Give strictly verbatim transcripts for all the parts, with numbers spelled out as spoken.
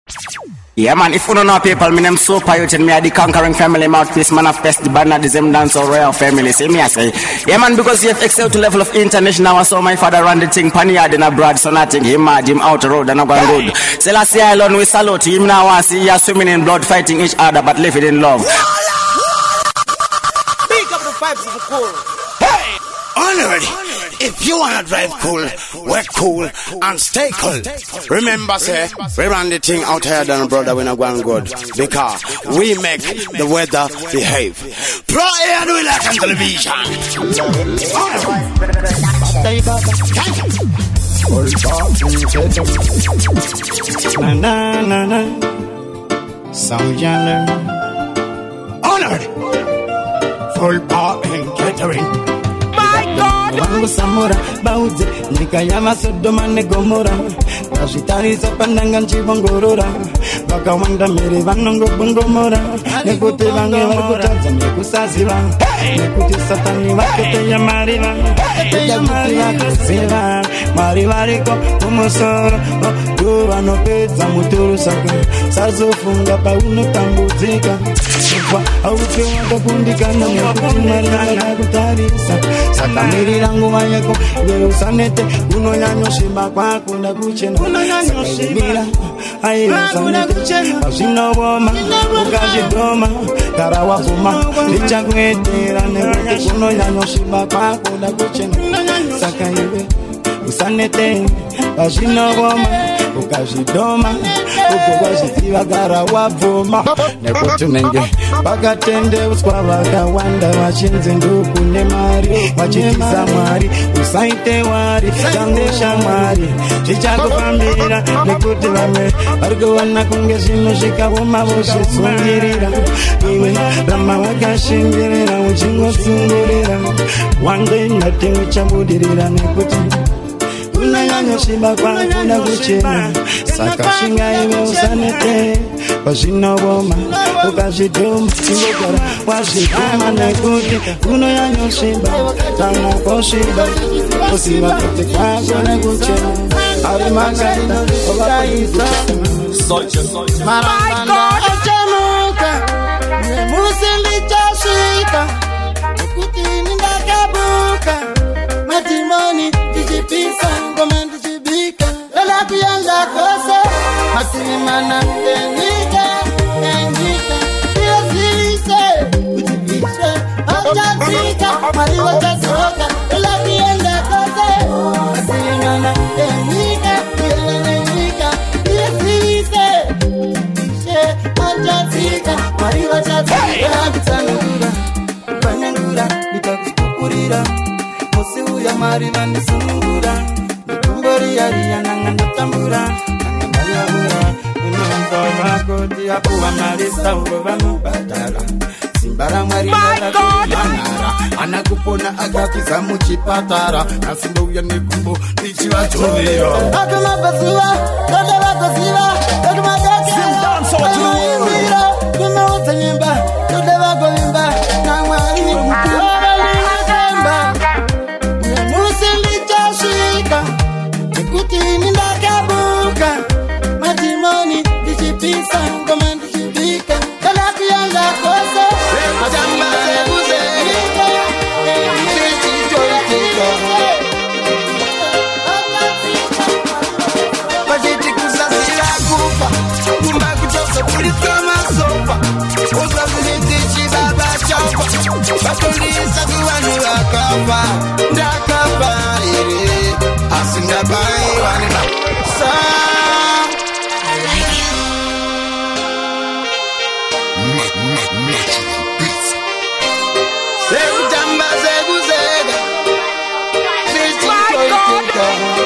Yeah man, if you don't know people, me name Super Youth and me are the conquering family mouthpiece, man of best, the band of the same dance or royal family, see me I say. Yeah man, because you have excelled to level of international, I saw my father run the thing, Panyard in abroad, so nothing, him mad, him out the road and I'm going good. So last year alone we salute him now, I see you swimming in blood, fighting each other, but living in love. Big up the vibes of the cool. Hey! Honorary! If you wanna drive cool, work cool, and stay cool. Remember, say, we run the thing out here than brother when I go and good. Because we make the weather behave. Pro air do it like on television. Na na na na. Sound yonder. Honored. Full power and catering. Wangu samura bauze nikayama Sodoma ne Gomora kashitariza pandanga nchibongorora bakawanda mere vanongo bongomora nekuti vange varikutadza nekusaziva nekuti satani vakete ya mariva ya mariva kuziva mari variko kumusoro ndo vanopedza mutoro saka sazofunga paunotambudzika kufa aupe wakakundikana nekuti mari vakakutarisa saka miri nguva yako usanete unonyanyoshiba kwako ndakuchena unonyanyoshiba ayi usanete azinoboma ukazidoma karawavuma ndichakuetera nekuti unonyanyoshiba kwako ndakuchena saka iwe usanete azinoboma ukazidoma ukazitiwa karawavuma nekuti nenge pakatende uswa vakawanda vachinze nduku nemari vachitiza mwari usaite wari chandesha mwari zvichakufambirira nekuti vamwe varikuona kunge zvinhu zvikavoma vozvitsungirira iwe rama vakashingirira uchingotsungurira wange ndati uchabudirira nekuti unanyanyoshiba kwakuna kuchena saka shinga iwe usanete pazvinoboma ukazvidhoma chingogara wazvidhoma nekuti unonyanyoshiba kana kosviba uziva kuti kwako nekuchena ari makaina ovakaisa marambanda achamuka musi ndichasvika nekuti nindakabuka matimoni tichipisa ngoma ndichibika lola kuyanga kose masirimana enyika enyika tiyazise kutibise achatika mariwa chasoka lola kuyanga kose masirimana enyika enyika tiyazise kutibise achatika mariwa chasoka kutanura kupanyangura bitakukurira musi uya mari vandisungura ndikumbori yariya nanga ndatambura nanga ndayahura unonzo vakoti apuwa mari sauro vanobhadhara simba ramwari ndarakumanara ana kupona akakiza muchipatara asi ndouya nekumbo ndichivachovera akumabvaziva dode vagoziva dokumadakaaimira kumaudza nyimba dode vagovimba namwari nekuti nindakabuka matimoni ndichipisa ngoma ndichibika kana kuyanga kose vachiti kusasira kufa kumba kutosa kulisa masofa uzazilitichibaba chafa vatondisa kuvanhu vakafa ndakafa iri asindabai vanina sa sekutamba sekuzeka sichitoitika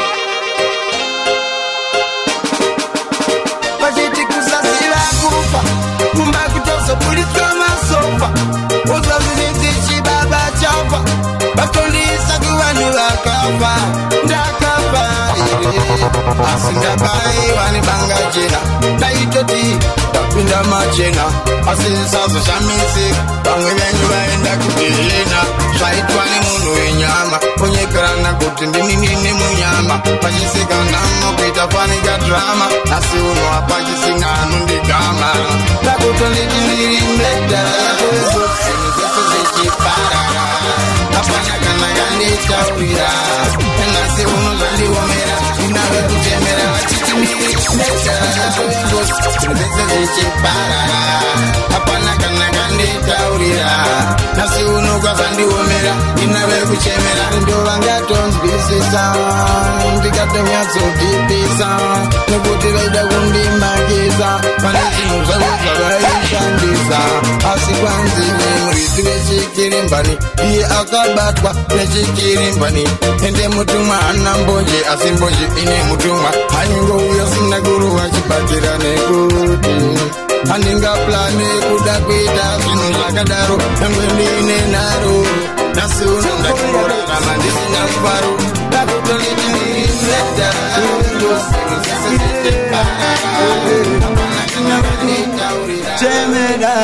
vachiti kusasira kufa kumba kutozopulisa masofa uzazilitichibaba chafa vatondisa kuvanhu vakafa ndakafa asindabai vanibanga jena ndaitoti ndapinda machena asisazoshamisi vamwe venyu vaenda kudelena zvaitwa nemunhu wenyama kunyekerana kuti ndininini munyama pachisikandamo kuita fanika drama asi uno hapachisina zvese zvichiparara hapana kana kanditaurira nasi uno kwazandiomera inave kuchemera ndovangatonzwisisa ndikatonyatsodzipisa nekuti vaida kundimakisa pane zvinhu zvavo zvavaishandisa asi kwanzini muridzi wechikirimbani iye akabatwa nechikirimbani ende mutumwa hana mbonje asi mbonje ine mutumwa haningouya sina kuruwa chibatira nekuti handingaplane kuda kuita zvinhu zvakadaro nyangwe ndiine nharo nasi uno ndakumborarama ndisina mufaro ndakutolitiieta chemera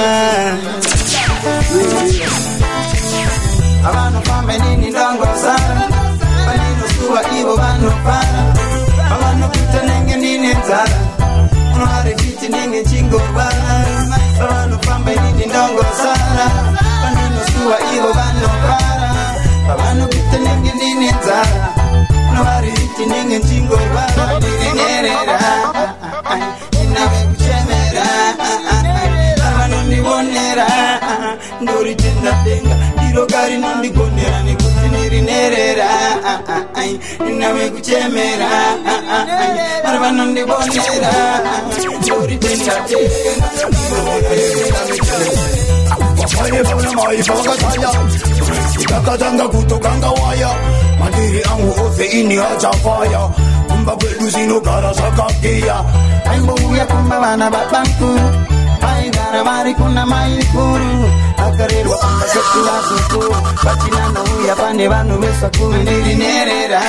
avanofamba nini ndangosara vaninosuva ivo vanofara avanokuita nenge ndine nzara unoarifiti nenge chingobara avanofamba nini ndangosara vaninosuva ivo vanofara avanokuita nenge ndine nzara unoarifiti nenge chingobara ndirinerera inave kuchemera avanondivonera ndoritenga denga ndiro rinondigonera nekuti ndirinerera inave kuchemera vari vanondibonera ndoritenga denga takatanga kutokanga waya mandiri angu ose ini achafaya kumba kwedu zinogara zvakakiya aimbouya kumba vana babangu vaigara vari kuna maikuru akarerwa kumba sekuvazukuru vachinanouya pane vanhu vesakuru ndirinerera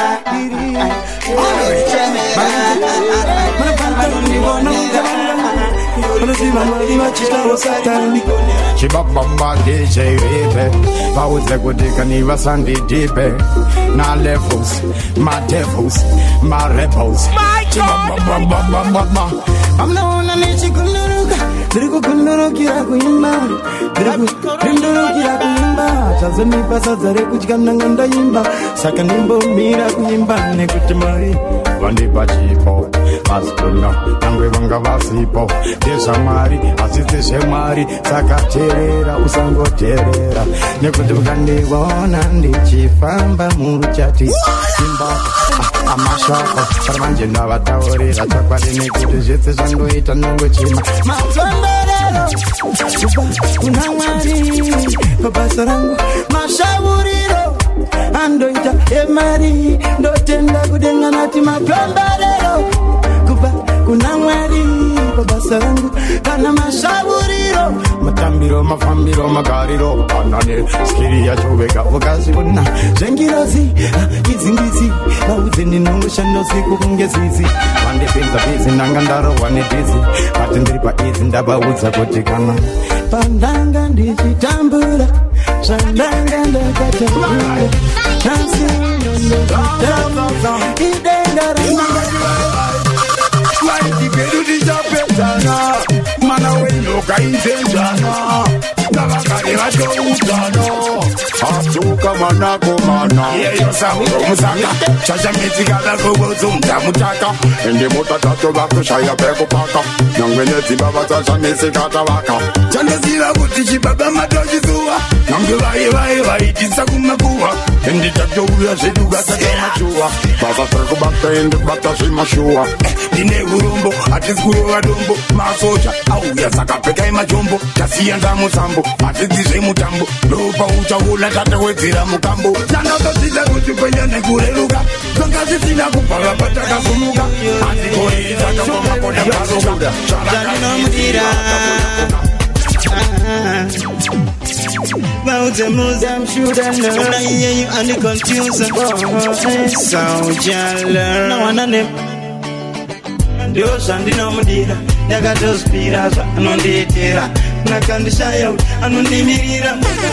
chibabamba ndecheirepe vaudze kuti kani vasandidipe na levels madevils marebels chibabambambambamba amnaona nechikunuruka dziri kukunurukira kuimba dziri kundurukira kuimba chazonipa sadza rekudya nanga ndaimba saka ndimbomira kuimba nekuti mari vandipa chipo vasikuno nyangwe vanga vasipo ndezvamwari asi dzezvemwari saka teerera usangoteerera nekuti ukandiona ndichifamba muchati simba amashoko pari manje ndavataurira chokwadi nekuti zvese zvangoita nongochima mafamberero kuna mwari pabasa rangu mashauriro andoita emari ndotenda kudenga nati mafamberero kubva kuna mwari pabasa rangu kana mashauriro matambiro mafambiro magariro anane skiri yacho vega ukazviona zvengirozi izingizi vaudze ndinongoshanda usiku kunge zizi vandipinza bizi ndanga ndarohwa nedhizi bati ndiri paidzi ndavaudza kuti kana pandanga ndichitambura zvandanga ndakatambura asi ndondozvitambura idenga waitipedu tichapedzana mana wenyoka inzenjana navagare vatoudzano asuka manakomana yeyo sauro musaka chachametsikadarkovodzomdzamutaka ende mota tato vakushaya pekupaka nyangwe nedzimba vatsachametsikaatavaka chandoziva kuti chibaba matochizuva nyangwe vaye vaye vaitisa kumakuva ende tatouya zvedu gasakamachuva basa trekubata ende kubata zvemashuwa ndine urombo hatisi kurova dombo masoja auya saka pfekai majombo tasiya ndamusambo hatidzi zvemutambo ndopa uchaula tatawedzera mukambo tanatodzidza kuti kwenda nekureruka zvanga zvisina kubva patakasumuka handikoitakamakoda zvaninamudira vaudze muza mshudana iyeyu andikonfusa saujalanawanane ndio zvandinomudira ndakatozvipira zvaanondiitira nakandishaya anondimirira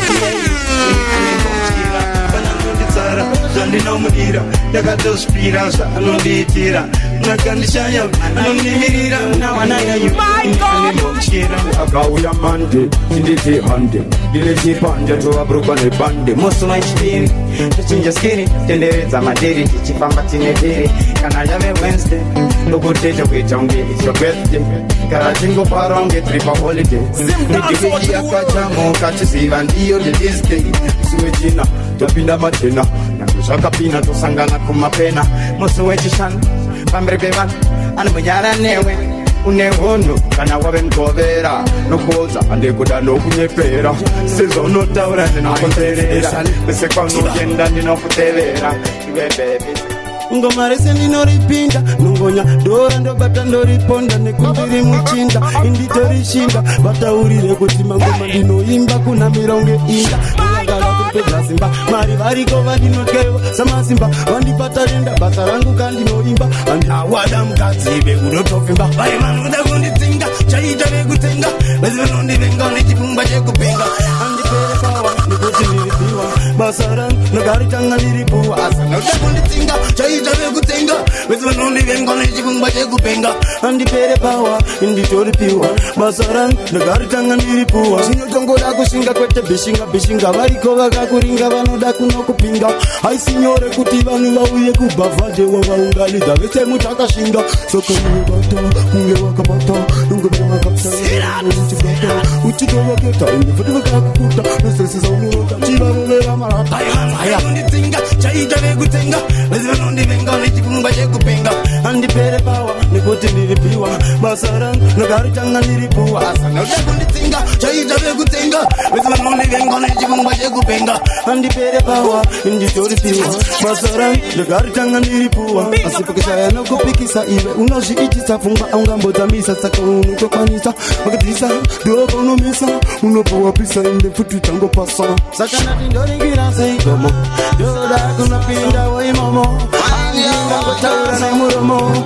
vananonditsara zvandinomudira ndakatozvipira zvaanondiitira nakandishaya anondimirira nawananayu Kira akauya mande chinditi hande ile chipande towabrukwa nebande musu maichipiri tuchinja skiri tenderedza madiri tichifamba tine diri kana yave Wednesday ndokutecha kuita unge it's your birthday kana tingopara unge tiri paholiday midividi yakachamuka chiziva ndiyo ndedisday isiwe china topinda matena nangu zvakapina tosangana kumapena musu wechishanu pamberi pevanhu anomunyara newe une hunhu kana wave mugovera nokuodza handikuda nokunyepera sezvo unotaura ndinokuteerera kwese kwaunoenda ndinokutevera iwe bebi ngoma rese ndinoripinda nongonya dora ndobata ndoriponda nekundiri muchinda inditorishinda vataurire kuti mangoma ndinoimba kuna mironge inda Simba, mari variko vandinotyevo samasimba vandipatarenda basa rangu kandinoimba andawada mukadzive unotofimba vai vanoda kunditsinga chaita vekutenga vese vanondivenga nechipfungwa chekupenga andipere pawa nekuti ndiripiwa basa rangu nogaritanga ndiripuwa asi vanoda kunditsinga chaita vekutenga vese vanondivenga nechipfungwa chekupenga andipere pawa nditoripiwa basa rangu nogaritanga ndiripuwa zvinotongoda kushinga kwete bishinga bishinga variko vaka kuringa vanoda kunokupinga haisinyore kuti vanhu vauye kubhavhadhe wavaunganidza vese mutakashinga sokanivebata kunge vakabata nungevakabata uchitovaketa ine futi vakakukuta nosesesa unoota chivarovera marata unditsinga chaita vekutenga vese vanondivenga nechipfungwa chekupenga handipere pawa nekuti ndiripiwa basa rangu nogaritanga ndiripuwa asi vanoda kunditsinga chaita vekutenga vese vanondivenga nechipfungwa chekupenga handipere pawa nditoripiwa basa rangu ndagaritanga ndiripuwa asi pakashaya nokupikisa iwe unozviitisa pfungwa aungambodzamisa saka unotokwanisa vakadzisa ndova unomisa unopuwa pisa inde futi tangopasa saka ndati ndoringira seigomo ndoda kunopindawo imomo andingangotaura nemuromo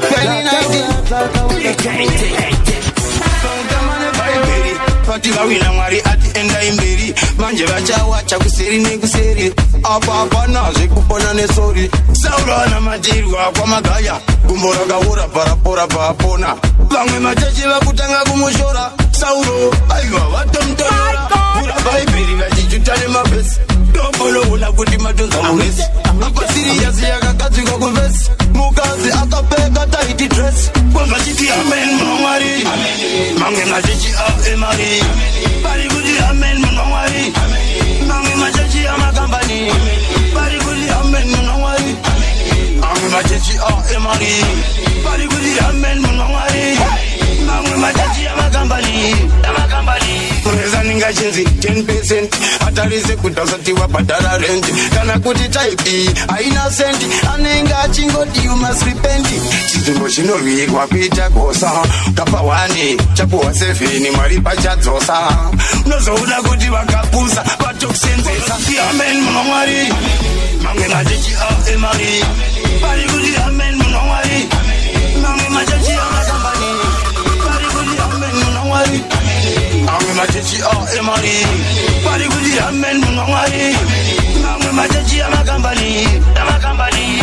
Pati vawina mwari ati enda imberi manje vachawacha kuseri nekuseri apa apa nazve kupona nesori saurana matirwa kwamagaya gumbo rakaura parapora paapona vamwe machechi vakutanga kumushora sauro aiwa vatomtorora vura bhaibheri vachijuta nemavhesi ndomboloona kuti matonza muvhesi apasiriyasi yakagadzikwa kuvhesi mukadzi akapfeka taiti dress kwavachiti amen munamwari mamwe machechi aemari vari kuti amen munamwari mamwe machechi amakambani vari kuti amen munamwari mamwe machechi aemari vari kuti amen munamwari mamwe machechi amakambani amakambani mureza ningachinzi ten percent atarise kuti asati wabhadhara rent kana kuti type iyi haina sendi anenge achingoti you must repent chinzvimbo chinorwirwa kuita gosa kapa one chapuwa seven mwari pachadzosa unozoona kuti vakapusa vatokusenzesa amen munamwari mamwe machechi aemari vari kuti amen munamwari mamwe machechi amakambani vari kuti amen munamwari mamwe machechi aemari vari kuti amen munamwari mamwe machechi amakambani amakambani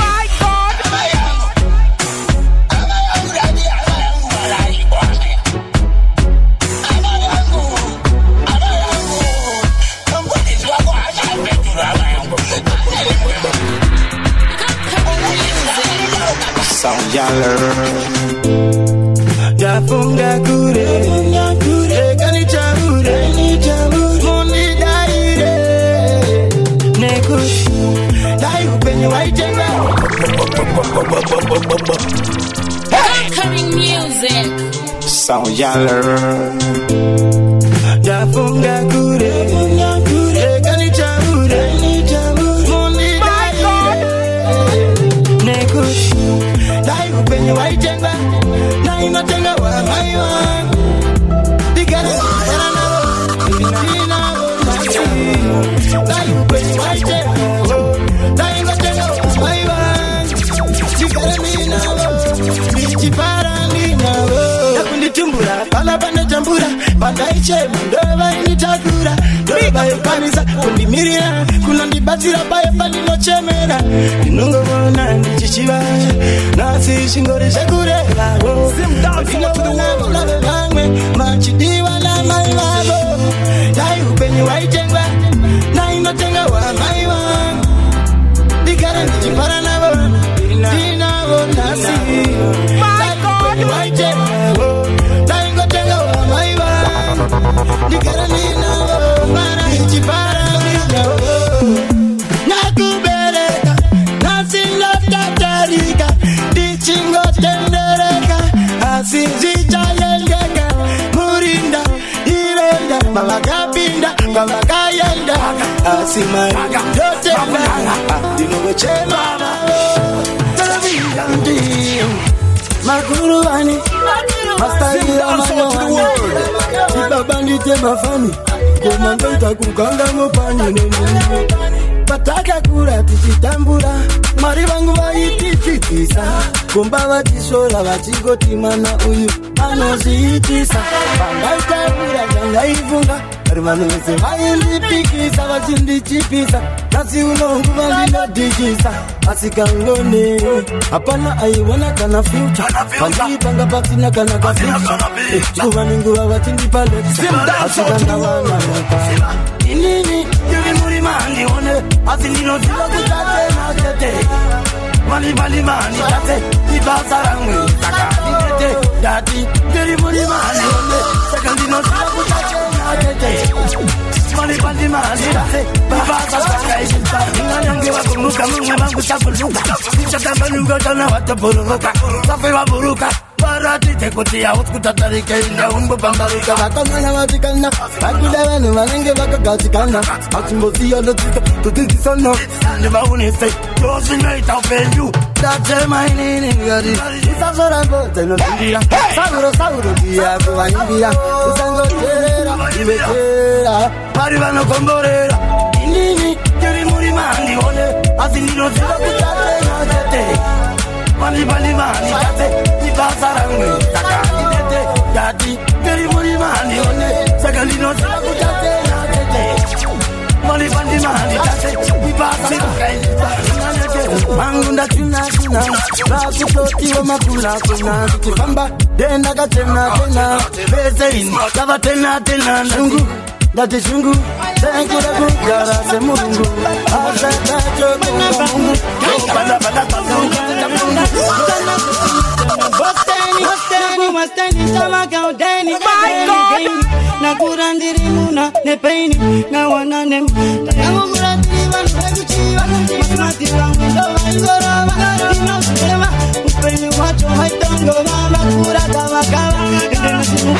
Sound yaller Jafunga kure Kure kanicha kure Mundi daire Nekush Dai upenye waitenga Conquering music Sound yaller Jafunga kure Kure kanicha kure Mundi daire Nekush Dai upenye waitenga Na inotenga wa maiwa Digara Digara Dai upenye waitenga Na inotenga wa maiwa Digara mina Bichipara nina Nakunditumbura Pala pande jambura Pandaiche Ndova initakura Ndova yukamisa Kundimirira Kunandibatira Baye pali nochemera Ninongo wana Ndichichiva Nasi shingore shekurela Simdown Simdown Simdown Simdown Banga Bagayanda, Asimai, Yote Banga, Dino Chema, Television, Makuru Ani, Master Yamano, Tiba Bandit Mafani, Komanda Kukanga Mopani, Pataka Kura Titambura, Maribangu Itikisa, Kumbawa Tishola, Vachigoti Mana Uyu, Anosi Itisa, Bangaita Kura, Gangaivunga, Hermanuese, Maili Pikisa, Vachindi Chipisa, Nasi Unongu Valina Digisa, Asikangone, Apana Aiwana Kana Future, Pandi Panga Patina Kana Future, Juvaningu Vachindi Palette, Asikanawana, Inini, Yuri Mani, Asinino Kutate, Nakate, Mali Mali Mani, Tate, Ibasarang, Taka, Dati, Yuri Mani, Secondino Kutate, Nakate, Mali Mali Mani, Tate, Ibasarang, Nananga Buruka, Munga Sapuruka, Chatabanuga, Tanawata Buruka, Safira Buruka. Parati te kotia utkuta tarike inda umbo bambaruka batana watikana akudava no manenge bakagatikana atimbosi yo lotika tutiti sono ne baune say dosi night I'll pay you that's my name gari isazora bote no ndia sauro sauro dia kwa india usango tera ibetera parivano komborera inini kiri muri mani one asinino zira kutate na tete mani mani mani tate Ibasarang, Taka, Idete, Dati, Geri Muri Mani, One, Sagalino, Sakutate, Nate, Mani Pandi Mani, Tate, Ibasarang, Mangunda Tuna, Tuna, Raku Toti, Makuna, Kuna, Kifamba, Dena Tena, Tena, Bezain, Kavatena, Tena, Nungu, that is Jungu, thank you, Yara, Semungu, Abasata, Mungu, Bada Bada Mastani sama kau deni, na kurandiri muna ne paini na wananem. Tangu kurandiri wan kuchiwa, mati wangu ndo waigora wana dino sema. Upeni wacho haitango mama kurata makawa, ndena simu.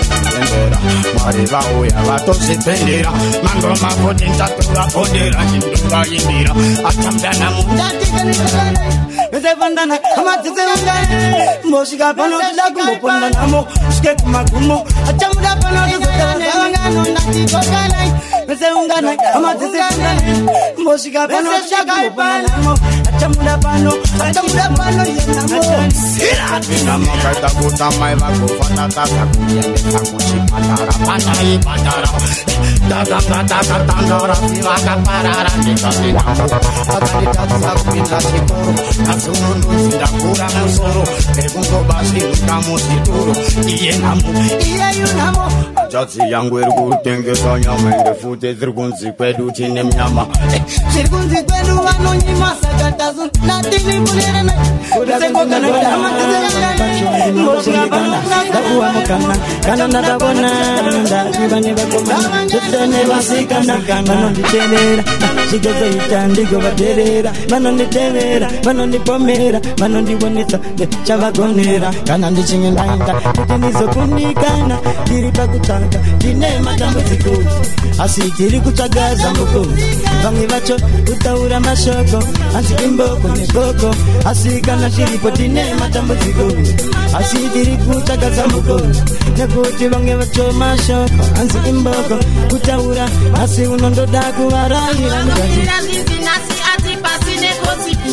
Mariva oya vato se pendera, mango makotinta tura podera, jinduka indira, atambana mundati kanitana. Mese vandana, amati se vandana. Moshika pano lagu moponda namo, shike kumagumo. Achamuda pano yuzukana, wangano ndati kokana. Mese ungana, amati se vandana. Moshika pano lagu moponda namo, achamuda pano, achamuda pano yenamo. Sira dinamo kaita kuta maiva kufana tata kuyende kakuchi patara patara patara. Daga patara tandara siva kaparara nika nika. Atari tata kuina sikoro, asununu sindakura musoro. Egungo basi nikamu situro, iye namu, iye yunamo. Jatsi yangu ergu tenge sanyama, enge fute zirgunzi kwedu chine mnyama. Zirgunzi kwedu wano nyima sakatazu, natini mulirene. Kudazengo kana kama tizerene. Moshika pano dakuwa mukana, kana nadabona, ndakibane bakoma. Jotene wasikana, mano nditenera, shigeze itandigo baterera. Mano nditenera, mano ndipomera, mano ndibonesa, chavagonera. Kana ndichinge ndainda, nditinizo kunikana, diri pakutanga, dine matambo zikuri. Asi diri kuchagaza mukuri. Vangi vacho, utaura mashoko, ansi imboko nekoko. Asi kana shiripo dine matambo zikuri. Asi diri kuchagaza mukuri. Nekuti vangi vacho mashoko, ansi imboko. Utaura, asi unondo daku warai. Nira zizi nasi ati pasi nekosipi.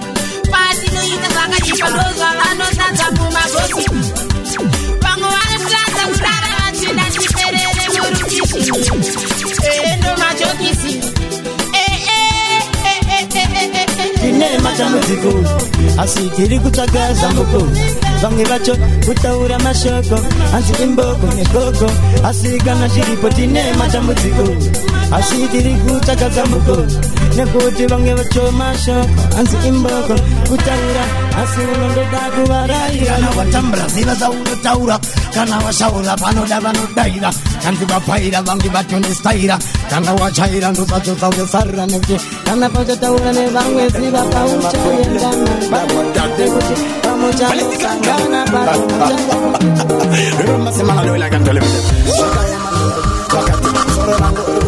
Pasi no yita saka jipaloza, ano tata kuma gosipi. Pango wane plaza kurara wachina chiperere murukishi. Eh, no machokisi. Eh, eh, eh, eh, eh, eh, eh. Dine matambo zikuri. Asi diri kuchagaza mukuri. Vangi vacho, utaura mashoko, ansi imboko nekoko. Asi kana shiripo dine matambo zikuri. Asi diri kuchagaza mukuri. Nekuti vangi vacho mashoko, ansi imboko. Utaura, asi unondo daku warai. Kana watambra zila za unotaura, kana washaura pano da vano daira. Kanti wapaira vangi vacho nestaira, kana wachaira ndo sacho sauye sarra neke. Kana pacha taura ne vangwe ziva paucha yendana. Nekuti pamocha musangana pamocha. Remember semana lo la canto le mete. Wakati solo rango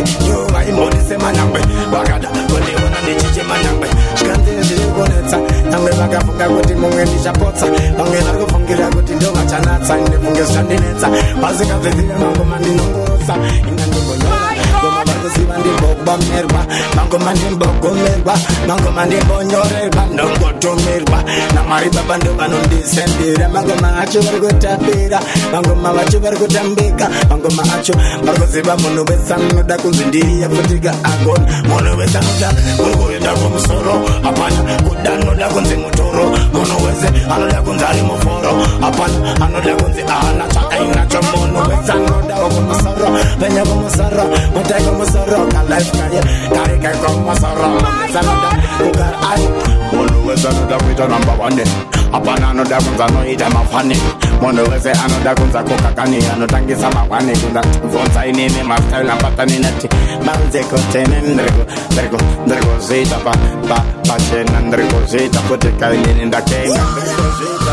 Yo vai modi se manambe bagada kone wana ni chiche manambe shkande zile konetsa nambe bakafunga kuti mumwe ndichapotsa bange nari kufungira kuti ndo machanatsa ndifunge zichandinetsa vasikabvedzire mangoma ndinongorotsa ina ndingonyora ngoma vakuziva ndimbokubamerwa mangoma ndimbogomerwa mangoma ndimbonyorerwa ndongotomerwa namari baba ndo vanondisendera mangoma acho vari kutapira mangoma vacho vari kutambika mangoma acho vari kuziva munhu wese anoda kunzi ndiye futika agona munhu wese anoda kurikuenda kumusoro hapana kuda anoda kunzi mutoro munhu wese anoda kunzi ari muforo hapana anoda kunzi ahana chakainacho munhu wese anoda kumusoro venye kumusoro mutai kumusoro kalife kaye karike kumusoro wese anoda kugara ari munhu wese anoda kuita number one hapana anoda kunzi anoita mafani munhu wese anoda kunzi akokakani anotangisa mangwani kunda vonza inini mastyle ampatanинati manze kotene ndrego ndrego ndrego zita pa pa pachena ndrego zita kuti kainini ndakenga ndrego zita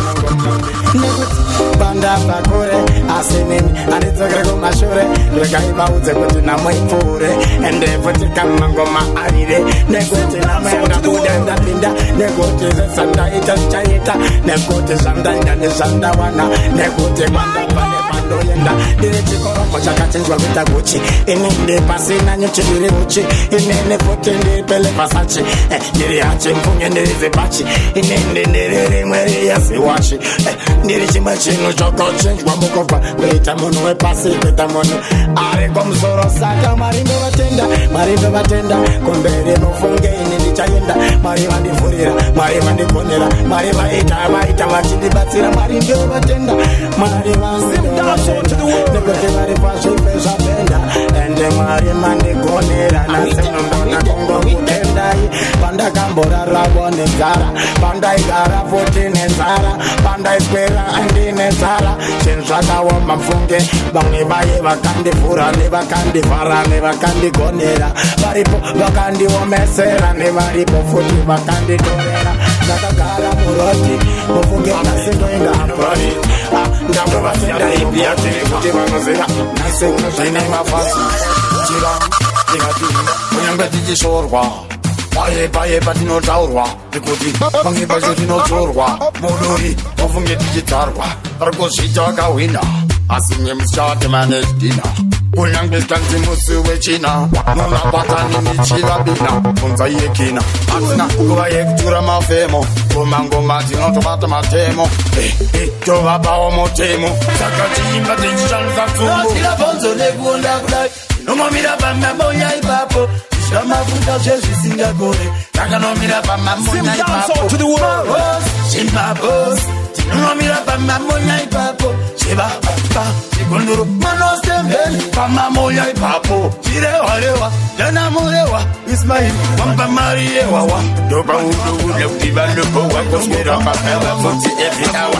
nango banda bakore asenini anitsokere kumashure rekaivaudze kuti namoipfuure ende futi kamangoma arire nekuti namoenda buda ndapinda nekuti zvesandaita zvichaita nekuti zvandaenda nezvandawana nekuti kwandapane pandoenda ndiri chikoroko chakachinjwa kuita guchi ini ndi pasina nyuchi ndiri uchi inini futi ndiri pele pasachi ndiri hachi mfunge ndiri zibachi inini ndiri rimwe riyasiwachi ndiri chimwe chinhu chokochinjwa mukobva kuita munhu wepasi kuita munhu ari kumusoro saka mwari ndovatenda mwari ndovatenda kumberi mufunge ini ndichaenda mwari vandivhurira mwari vandigonera mwari vaita vaita vachindibatsira mwari ndovatenda mwari vanzidovatenda nekuti vari pazvipe zvapenda ende mwari mandigonera nasenondona kungokutendai pandakamboraravo nenzara pandaigara futi nenzara pandaiswera andinenzara zvinhu zvakaoma mfunge vamwe vaye vakandivhura nevakandivhara nevakandigonera varipo vakandiomesera nevaripo futi vakanditorera ndakagara muroti mufunge nasindoinga ambroni ndambovasendaipiyatiri kuti vanoziva naseunozvine mafasi chiva ndingatini kunyange tichishorwa paye paye patinotaurwa nekuti pange pacho tinotorwa muduri wafunge tichitarwa varikuzvita vakahwina asi nyemuchate manedina kunyange zvikanzi musi wechina munapatani michivabina kunza yekina asina nguva yekutura mafemo ngomangoma tinotobata matemo tovapawo motemo saka tiimba tichishandisa tsumbuirabvonzo nekuonda kudai nomamira pamamonya ipapo zvamafuta zvezvisingagone takanomira pamamonya ipapo chimbabos tinonomira pamamonya ipapo chivapapa chigondoro manosembeni pamamonya ipapo chirewarewa danamurewa ismail wamba mariyewawa ndopauduule kuti vanobowa koswera papava foti every hour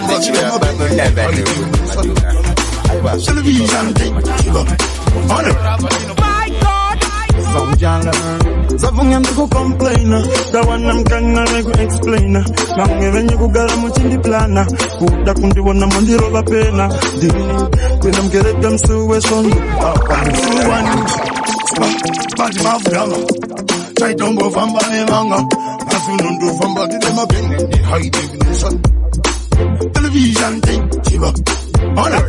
Zafunga mtuku complainer Dawana mkanga regu explainer Mange venye kugala mchindi plana Kuda kundi wana mandiro la pena Dini Kwena mkereka msuwe sondu Msuwani Bati mafugama Chaitombo famba nevanga Nasunundu famba Tidema penge Ni high definition Television thing Chiba Honor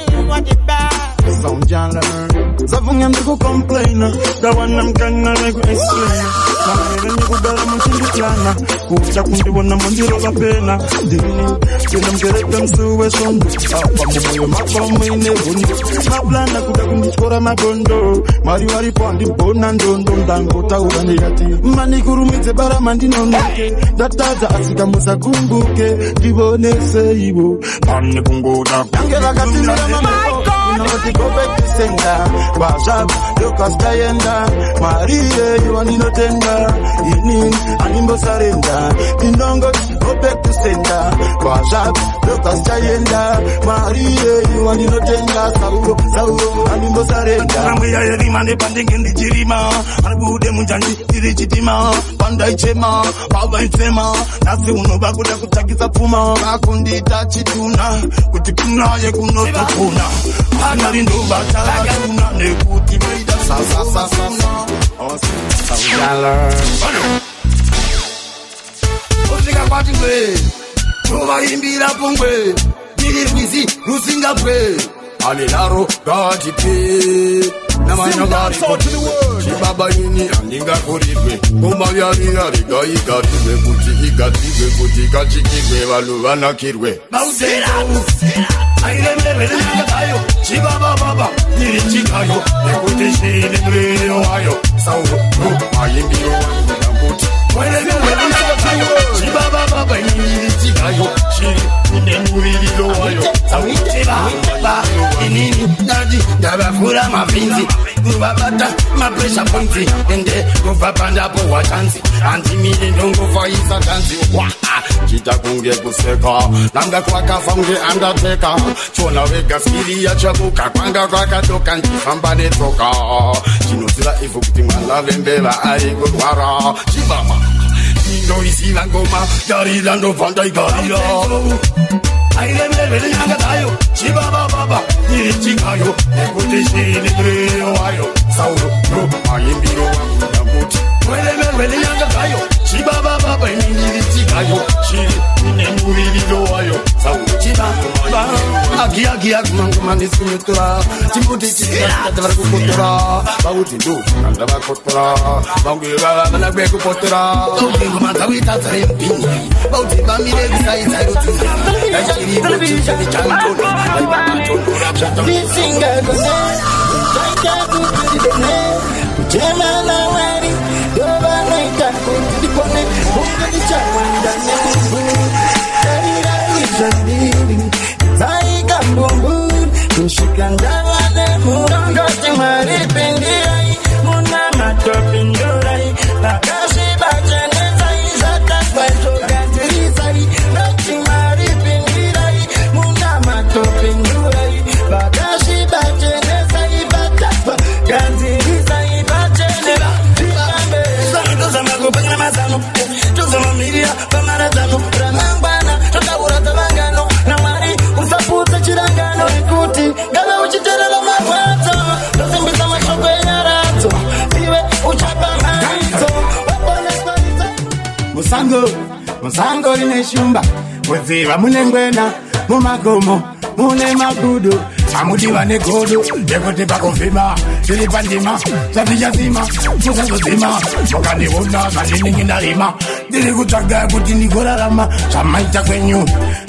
Sound John Zafunga mtuku complainer Dawana mkanga regu explainer Mange venye kugala mchindi plana Kuda kundi wana mandiro la pena Dini Kwena mkereka msuwe sondu Pamumoyo makomo ine bundu Maplana kuda kundichkora magondo Mari wari pondi bona ndondo Ndango taura negati Mani kurumize bara mandinonoke Dataza asika musa kumbuke Dibone seibo Mani kungoda Angela katimira mamako Inoti go back to sender Wajab, Lucas Kayenda Marie, you want no tender Inin, Animbo Sarenda Inongo, go back to sender Wajab, Lucas Kayenda Marie, you want no tender Sauro, Sauro, Animbo Sarenda Nambuya yerimane panding in the jirima Anabude munjani, tiri chitima Panda ichema, baba ichema Nasi unoba kuda kutakisa puma Kakundi tachituna Kutipuna ye kunotapuna Anari ndo batala tuna Nekuti meida sa sa sa sa sa sa. Osika kwati ngwe, Tova imbira pongwe, Nirwizi, Rusinga pre, Alilaro, Gati pe, Namanya Gari Kotu, Chibaba Yini, Andinga Koridwe, Gomaya Yari, Gai Gati, Buti, Gati, Buti, Gachi, Valuvana Kirwe. Bausera, I remember Nagayo, Chibaba Baba, Nirichikayo, Nebuti, Nibri, Ohio, Sauro, Ayimbiro, when I go when I Chiba Baba, Nirichikayo, Chiri, Nemuri, Loyo, Sawichiba, Inini, Nadi, Dabafura, Mavinzi, Gubata, my pressure pointy, and they go for Panda Poa Chansi, Anti-Me, don't go for Isa Chansi, Waka, Chita Kunge Puseka, Langa Kwaka from the Undertaker, Chona Vega Skili, Chabuka, Kwanga Kwaka, Tokan, Fambane Toka, Chinosila, if you put my love and Bella, I go Wara, Chibama. No isi langoma, dari lando vandai garila. I remember the Nagatayo, Chibaba Baba, Nirichikayo, Nebuti, Nibri, Ohio, Sauro, No, Ayimbiro, Nabuti. When I remember the Nagatayo, Chibaba Baba, Nirichikayo, Chiri, Nemuri, Ohio, Sauro, Chibaba, Agi Agi Agman is Kutra, Timuti, Kutra, Bauti, Nandava Kotra, Bangira, Nanabeku Potra, Mantavita, Bauti, Bamile, Sai, I Musango, Musango ine shumba, Muziva munengwena, Mumagomo, Mune Magudu, Amudiva Negodu, Dekote Bakofima, Filipandima, Savijazima, Musangozima, Mokani Wona, Malini Narima, Dirigutaga, Putini Gorama, Samaita Quenu,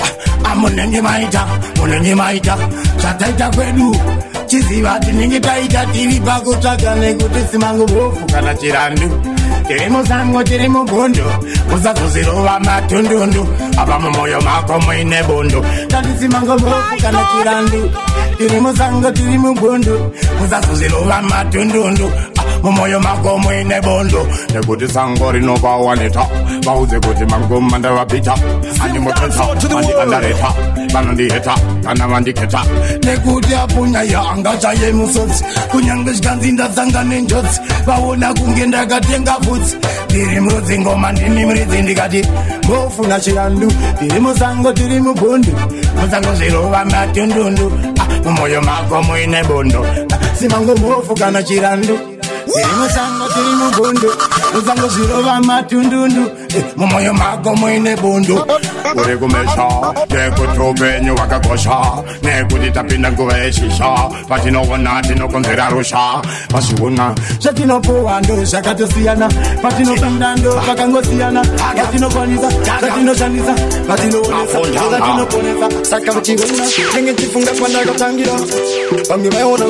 Amunengi Maita, Munengi Maita, Sataita Quenu, Chiziva, Tiningitaita, Tiri Bagutaga, Negutisimango, Fukana Chirandu. Teremo sango, teremo bondo, Musato zero, Matundu, Abamoyo Mako, Mine Bondo, Tadisimango, Fukana Chirandu. Teremo sango, teremo bondo, Musato zero, Matundu, Momoyo Mako, Mine Bondo, the good sango, no Bawaneta, Bauze, good Mango, Mandavita, and the Motansa, and the Andareta, Banandita, and Amandicata, the good Yapunaya, Angata Yemusons, Kunyangas Ganzinda Zangan Ninjas, Bawana Kungenda Gatenga Foods, Dirimu Zingo Mandini Zindicati, Bofuna Chirandu, Dirimu Sango, Dirimu Bondo, Musango Zero, Matundu, Momoyo Mako, Mine Bondo, Simango Mofukana Chirandu. Tirimu sango, tirimu bondo, Musango zero va matundundu, Momoyo Mako Mine Bondo. Urego Mesha, Neko Trobenyo Wakakosha, Neko Ditapina Goeshisha, Patino Wanati no Conterarusha, Pasuna, Satino Poando, Sakatosiana, Patino Fandando, Pakangosiana, Patino Ponisa, Satino Sanisa, Patino Satino Ponisa, Sakavachina, Tingifunga Panaga Tangira, Pamina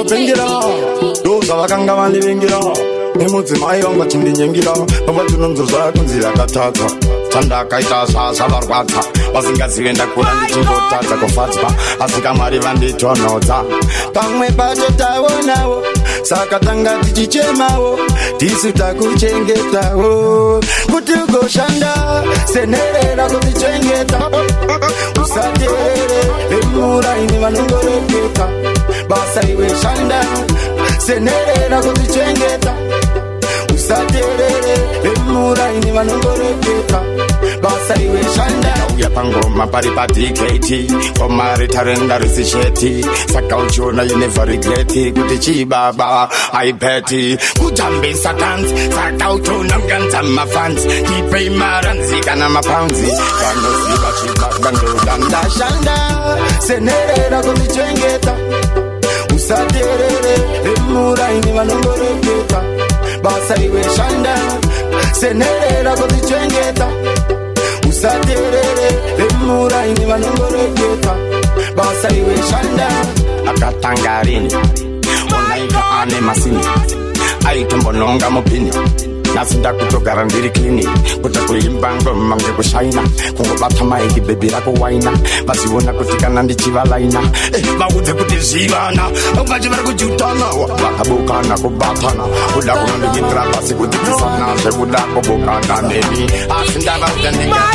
Pengira, those are Kanga living. Emutsi mai vanga chindi nyengira baba tunonzozva kunzira katata tanda kaita sasa varwata vasingazive ndakura ndichingotadza kufadzwa asi kamari vanditonodza pamwe pacho taonawo saka tanga tichichemawo tisu takuchengetawo kuti ugoshanda senherera kutichengeta usateerere emura ine vanongoreketa basa iwe shanda senherera kutichengeta usateerere vemuraini vanongoreketa basa iwe shanda uya pangoma pari padiketi komari tarenda risisheti saka uchiona you never regreti kuti chibaba haipeti kutambisa dance saka uchiona mganza mafans kipei maranzi kana mapounds vanosiva chibaba ndodanda shanda senerera kumichengeta usaterere vemuraini vanongoreketa basa iwe shanda senerera kumichengeta usaterere vemuraini vanongoreketa basa iwe shanda akatangarini onaika ane masini aitombononga mupini nasinda kutogara ndiri klini kuta kuimba ngoma ngekushaina kungobata maiki bebi rako waina vaziona kuti kana ndichivalaina vaudze kuti zvivana vachi vari kujutana vakabukana kubatana kuda kunondiindira pasi kuti tisanazve kuda kubukana nemi asi ndavaudza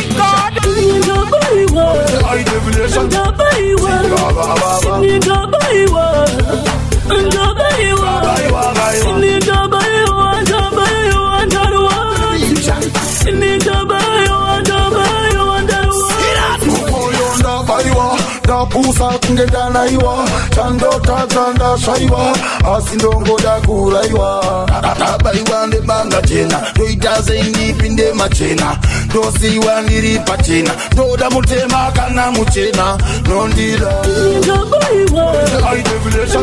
pusa kungedana iwa chandota chanda shaiwa asindongoda kuraiwa atabaiwa ndebanga chena ndoitaze indipinde machena ndosiwa ndiri pachena ndoda mutema kana muchena nondira ndabaiwa ndabaiwa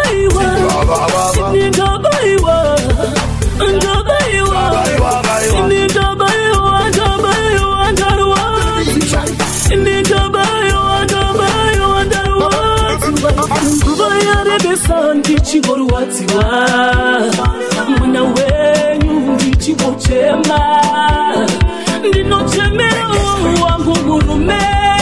ndabaiwa chigoruwadziwa mwana wenyu ndichigochema ndinochemera wangu murume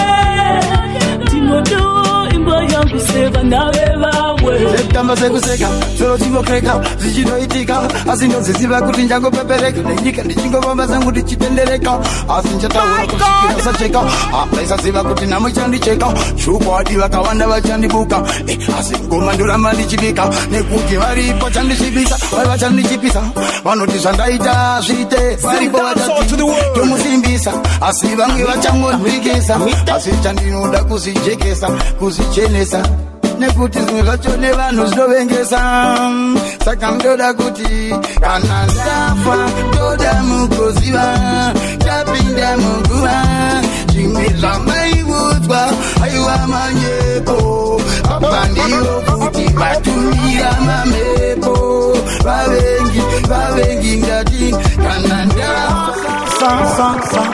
ndinodo imba yangu seva nave vamwe tamba sekuseka solo chimokreka zichinoitika asi ndoziziva kuti njangopepereka nenyika ndichingobamba zangu ndichitendereka asi nchataura kusikira sacheka aisaziva kuti namo chandicheka shukwadi vakawanda vachandibuka asi ngoma ndoramba ndichibika nekuti varipo chandichibisa vai vachandichipisa vanoti zvandaita zvite varipo vatati tomusimbisa asi vamwe vachangondwikisa asi chandinoda kuzijekesa kuzichenesa nekuti zvimwe zvacho nevanhu zvinovengesa saka ndoda kuti kana ndafa ndoda mugoziva tapinda muguva zvimwe zvamaiudzwa aiwa manyepo apa ndivo kuti vatumira mamhepo vavengi vavengi ngati kana ndafa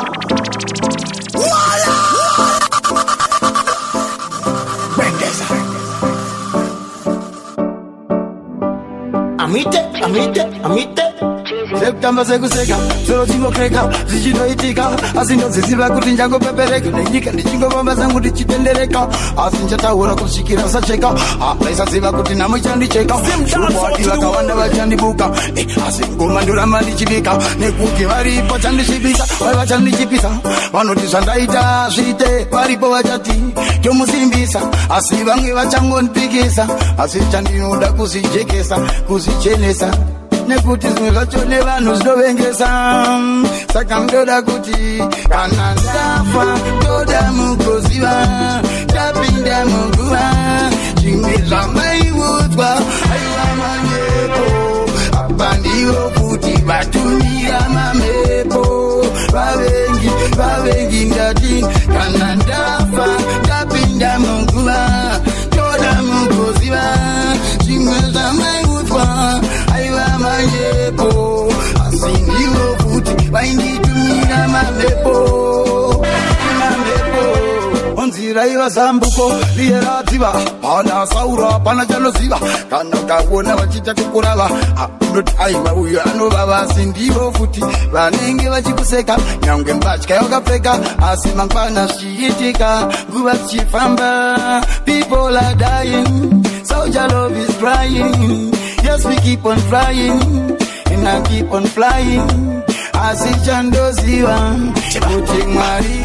Amite, amite, amite sekutamba sekuseka solo chimokreka zichinoitika asi ndoziziva kuti njangopepereka nenyika ndichingobamba zangu ndichitendereka asi nchataura kusvikira sacheka aisaziva kuti namo chandicheka shukwadi vakawanda vachandibuka asi ngoma ndoramba ndichibika nekuti varipo chandichibisa vai vachandichipisa vanoti zvandaita zvite varipo vachati tomusimbisa asi vamwe vachangondipikisa asi chandinoda kuzijekesa kuzichenesa nekuti zvimwe zvacho nevanhu zvinovengesa saka ndoda kuti kana ndafa ndoda mugoziva tapinda muguva zvimwe zvamaiudzwa aiwa manyepo apa ndivo kuti vatumira mamhepo vavengi vavengi ngati kana ndafa tapinda muguva ndoda mugoziva zvimwe zvamaiudzwa aiwa manyepo asi ndivo kuti vainditumira mamhepo mamhepo onzira iva zambuko riye radziva pana saura pana chanoziva kana ukaona vachita kukurava unoti aiwa uyo anovava asi ndivo futi vanenge vachikuseka nyangwe mbatya yakapfeka asi mangwana zvichiitika nguva dzichifamba people are dying soldier love is crying yes we keep on flying and I keep on flying asi chandoziva kuti mwari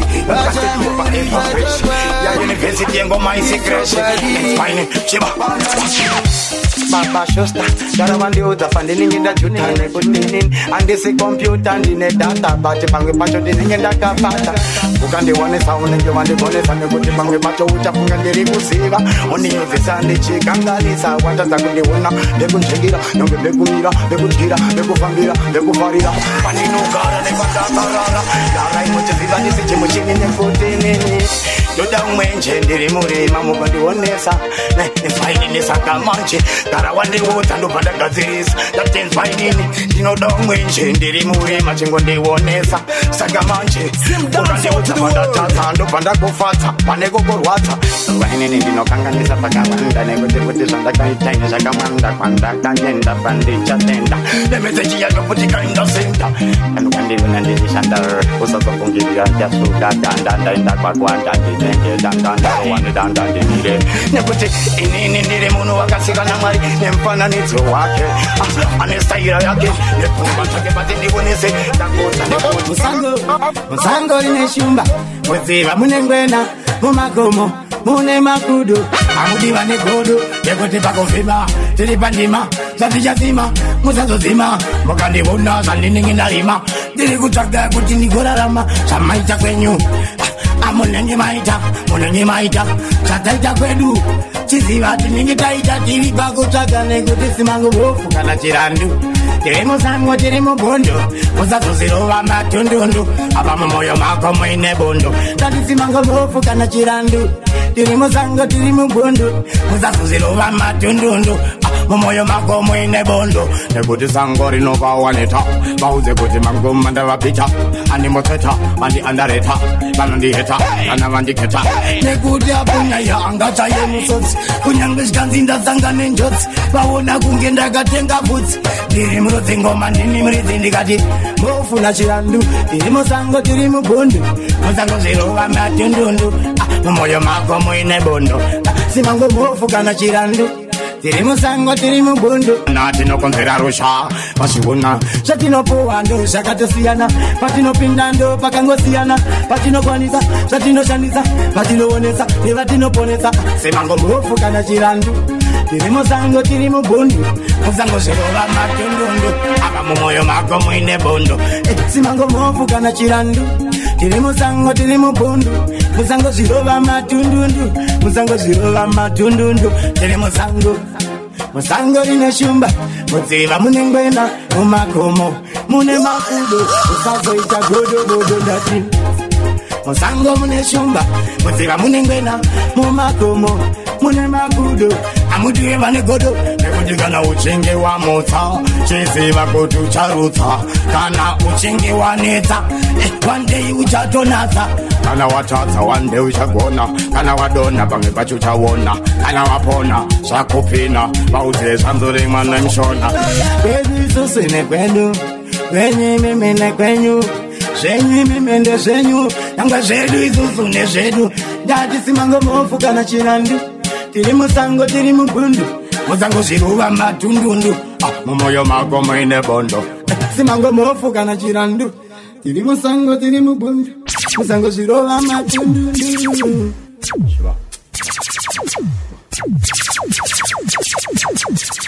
ya university ngoma isikreshe fine chiba Baba Shusta, Garavandi Uda, Fanding in the Jutan, Putin, and this computer, and in a data, but if I'm a patch of the thing in the Kapata, who can the one is sound and you want the bonus and the good thing with Pacho, which I can get it receiver, only if it's on the chick and Galisa, what does I go to one, they could check it out, no, they could Mira, they could Gira, they could Famira, they could Farida, Panino Gara, they got Tarara, Yara, which is the city machine in the fourteen. You don't mention the Rimuri, Mamu, the one nessa, it's finding this Akamanchi, that I want the water to the Gazis, that thing's finding, you know, don't mention the Rimuri, matching on the one nessa, Sakamanchi, Simdans, and the Pandago Fata, Panego Water, Raining in Nokangan is a Pakaman, and I would put this on the Kaitang, Sakamanda, Panda, Tangenda, Pandita, Tenda, the message you put it in the center, and when they went and this is under, was a Pungi, just so that, and then that Bagwan. Dan dan dan one dan dan di dire ne puti ini ini dire mono akasika na mari ne mpana ni to wake ane style yake ne kumba take bati ndi bonese dakosa ne musango musango ine shumba muziva munengwena mumagomo mune makudu amudiva ne godo yekuti pakonfima tiri pandima zatijazima muzazozima mukandibona zandiningindalima ndiri kutsvaga kuti ndigorarama zvamaita kwenyu amunenge maita munenge maita zvataita kwedu chiziva tinenge taita tiri pakutsvaga nekuti simango bofu kana chirandu tiri musango tiri mubondo musazozirova matundundu apa mumwoyo mako muine bondo tati simango bofu kana chirandu tiri musango tiri mubondo musazozirova matundundu mumwoyo mako muine bondo nekuti sango rinovawaneta vauze kuti mangoma ndavapita andimotsveta vandiandareta vanondiheta kana vandiketa nekuti apunyaya angataye musodzi kunyange zvikanzi ndasanga nenjodzi vaona kunge ndakatenga bvudzi ndiri murodzi ngoma ndini muridzi ndikati mbofuna chirandu tiri musango tiri mubondo musango zvirova matundundu mumwoyo mako muine bondo simango mbofu kana chirandu tiri musango tiri mubondo natinokonzera rusha pasiona zvatinopuwa ndo zvakatosiyana patinopinda ndo pakangosiyana patinokwanisa zvatinoshandisa patinoonesa nevatinoponesa semango mbofu kana chirandu tiri musango tiri mubondo musango zvirova matundundu apa mumwoyo mako muine bondo simango mbofu kana chirandu tiri musango tiri mubondo musango zvirova matundundu musango zvirova matundundu tiri musango musango rine shumba mudziva munengwena mumakomo mune makudo usazoita godo godo ndati musango mune shumba mudziva munengwena mumakomo mune makudo amudiwe vane godo nekuti kana uchinge wamutsa chiziva kuti ucharutsa kana uchinge wanetsa one day uchatonatsa kana watatsa one day uchagona kana wadona pamwe pacho uchaona kana wapona zvakupina vauze zvanzore mwana mshona kwedu isusu nekwedu kwenyu mimi nekwenyu zvenyu mimi ndezvenyu nyangwe zvedu isusu nezvedu ndati simango mofu kana chirandu tiri musango tiri mugundu musango zviruva matundundu mumwoyo mako muine bondo simango mofu kana chirandu tiri musango tiri mugundu musango zviruva matundundu. Shiva.